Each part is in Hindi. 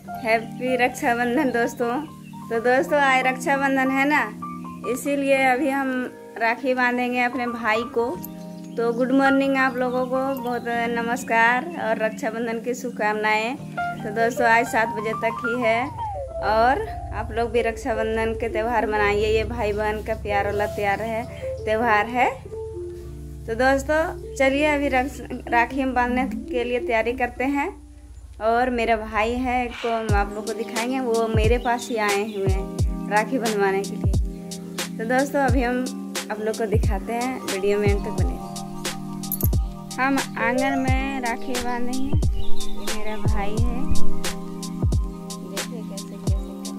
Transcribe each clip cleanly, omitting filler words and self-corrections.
हैप्पी रक्षाबंधन दोस्तों। तो दोस्तों आज रक्षाबंधन है ना, इसीलिए अभी हम राखी बांधेंगे अपने भाई को। तो गुड मॉर्निंग आप लोगों को, बहुत नमस्कार और रक्षाबंधन की शुभकामनाएं। तो दोस्तों आज 7 बजे तक ही है और आप लोग भी रक्षाबंधन के त्यौहार मनाइए। ये भाई बहन का प्यार वाला त्यौहार है। तो दोस्तों चलिए अभी राखी हम बांधने के लिए तैयारी करते हैं। और मेरा भाई है को हम आप लोग को दिखाएंगे, वो मेरे पास ही आए हुए हैं राखी बंधवाने के लिए। तो दोस्तों अभी हम आप लोग को दिखाते हैं, वीडियो में एंड तक बने। हम आंगन में राखी बांधेंगे। ये मेरा भाई है, देखिए कैसे करें।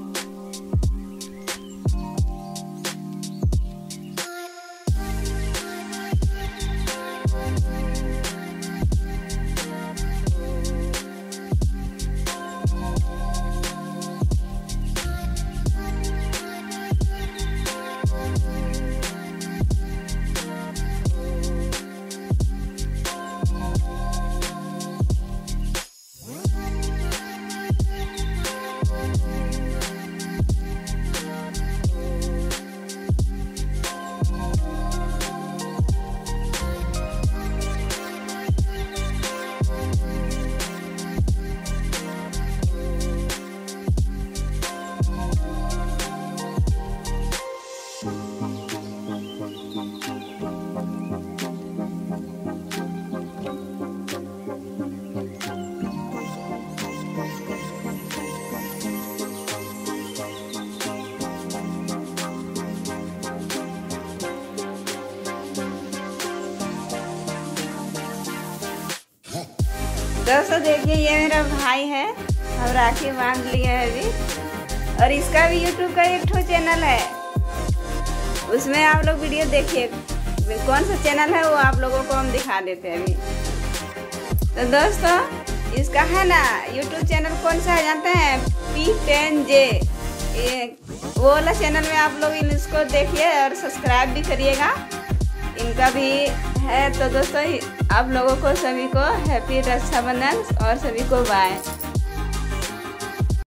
दोस्तों देखिए ये मेरा भाई है, हम राखी बांध लिए है अभी। और इसका भी यूट्यूब का एक चैनल है, उसमें आप लोग वीडियो देखिए। कौन सा चैनल है वो आप लोगों को हम दिखा देते हैं अभी। तो दोस्तों इसका है ना यूट्यूब चैनल कौन सा है जानते हैं? P10J। वो वाला चैनल में आप लोग इसको देखिए और सब्सक्राइब भी करिएगा, इनका भी है। तो दोस्तों आप लोगों को सभी को हैप्पी रक्षाबंधन और सभी को बाय।